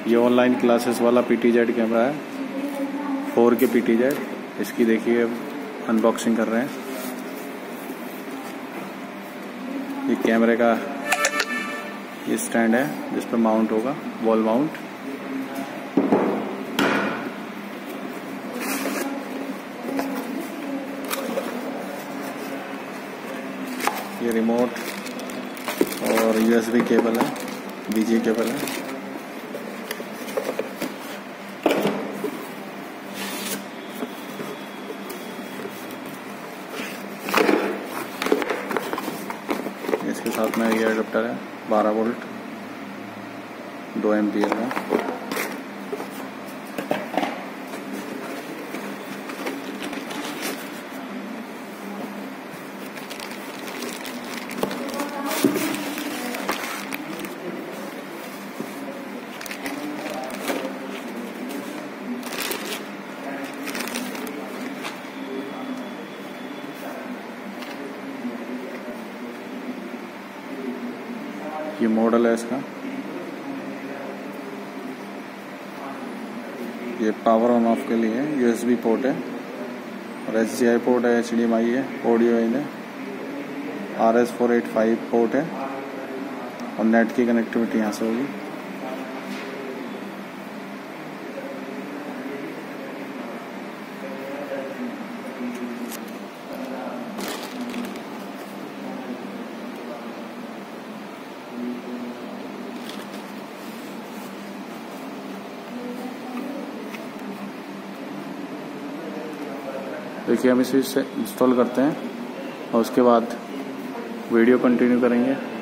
ये online classes वाला PTZ camera है, 4K PTZ। इसकी देखिए अनबॉक्सिंग कर रहे हैं। ये कैमरे का ये स्टैंड है जिस पर माउंट होगा, वॉल माउंट। ये रिमोट और USB केबल है, BG केबल है। इसके साथ में ये एडाप्टर है 12 वोल्ट 2 एम्पियर का। ये मॉडल है इसका। ये पावर ऑन ऑफ के लिए USB पोर्ट है और HDMI पोर्ट है, HDMI है, ऑडियो इन है, RS485 पोर्ट है और नेट की कनेक्टिविटी यहाँ से होगी। देखिए हम इसे इंस्टॉल करते हैं और उसके बाद वीडियो कंटिन्यू करेंगे।